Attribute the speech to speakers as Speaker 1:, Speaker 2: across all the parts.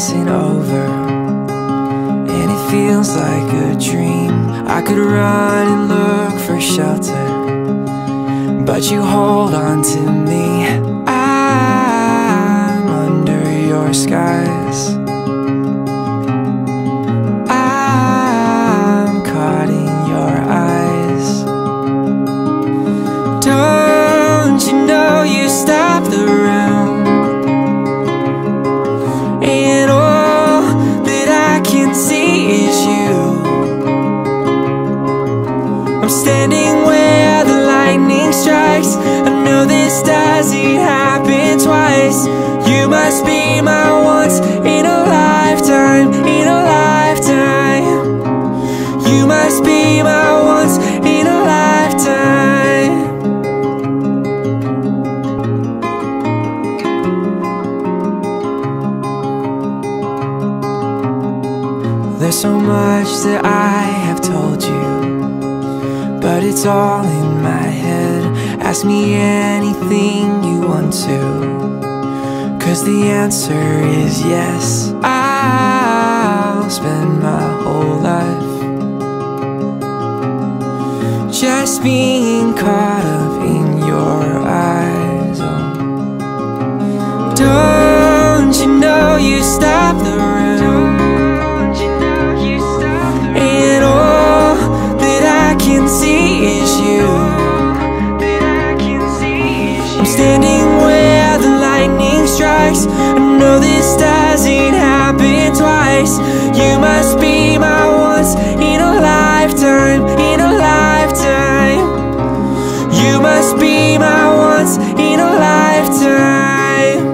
Speaker 1: passing over, and it feels like a dream. I could run and look for shelter, but you hold on to me. I'm under your skies. I'm caught in your eyes. Don't you know you stop the room, and all that I can see is you. I'm standing where the lightning strikes. I know this doesn't happen twice. You must be my once in a lifetime, in a lifetime. You must be my once in a lifetime. There's so much that I have told you, but it's all in my head. Ask me anything you want to, 'cause the answer is yes. I'll spend my whole life just being caught up in your eyes. Oh. Don't you know you stop the room, and all that I can see is you. I'm standing where the lightning strikes. I know this doesn't happen twice. You must be my once in a lifetime, in a lifetime. You must be my once in a lifetime.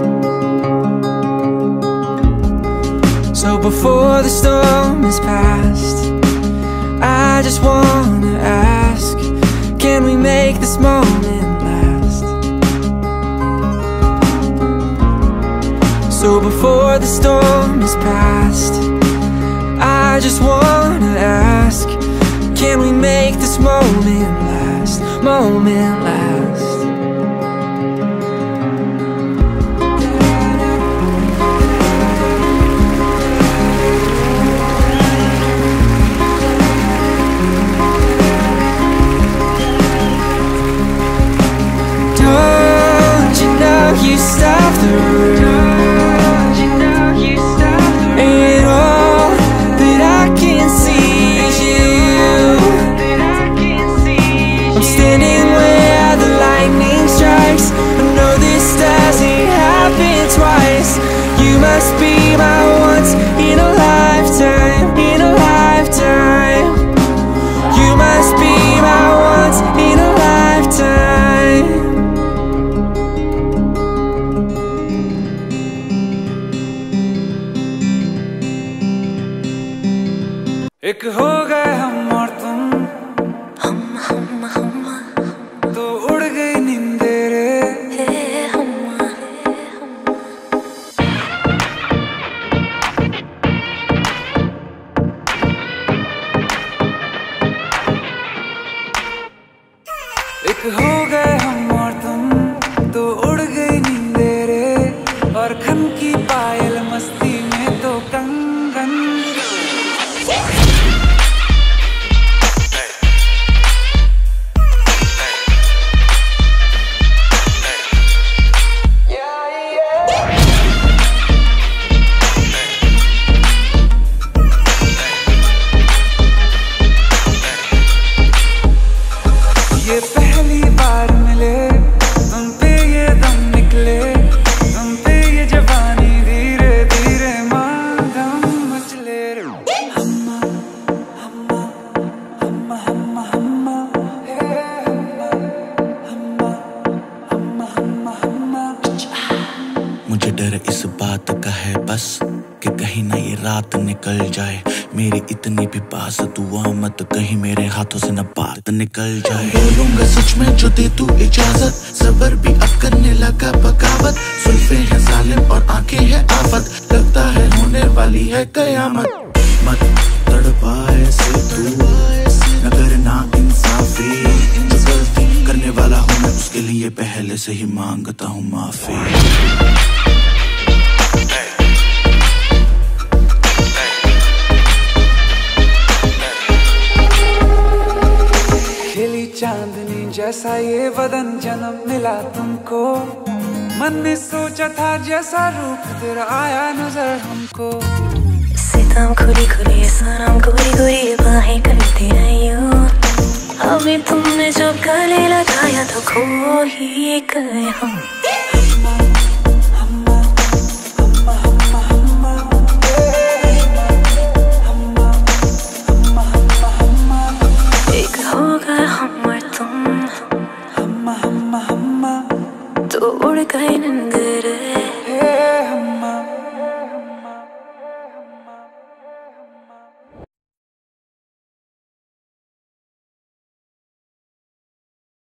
Speaker 1: So before the storm is past, I just wanna ask, can we make this moment last? So before the storm is past, I just wanna ask, can we make this moment last? Moment last. Don't you know you stop the room, and all that I can see is you. I'm standing where the lightning strikes. I know this doesn't happen twice. You must be my once in a lifetime, in a lifetime. You must be my once in a lifetime.
Speaker 2: एक हो गए हम और तुम, तो उड़ गई नींदे रे। एक हो गए हम और तुम, तो उड़ गई नींदे रे। और खन की पायल मस्ती में तो कंगन। ये पहली बार मिले, तुम पे ये दम निकले, तुम पे ये जवानी धीरे धीरे मांगम मचले रे। हम्मा हम्मा हम्मा हम्मा हम्मा हम्मा हम्मा हम्मा हम्मा।
Speaker 3: मुझे डर इस बात का है बस कि कहीं ना ये रात निकल जाए मेरी इतनी भी पास। दुआ मत कहीं मेरे हाथों से न बात निकल जाए। बोलूंगा सच में जो दे तू इजाजत, सबर भी अब करने लगा बगावत। सुल्फे हैं जालिम और आंखें हैं आफत, लगता है होने वाली है कयामत। मत तड़पा ऐसे तू, न करना इंसाफी। जो गलती करने वाला हूँ मैं उसके लिए पहले से ही मांगता हूँ माफी।
Speaker 2: बोला तुमको, मन ने सोचा था जैसा रूप तेरा आया नजर हमको।
Speaker 4: सितम खुली खुली सनम गोरी गोरी बाहें करती रही हूँ, अभी तुमने जब गले लगाया तो खो ही गए हम।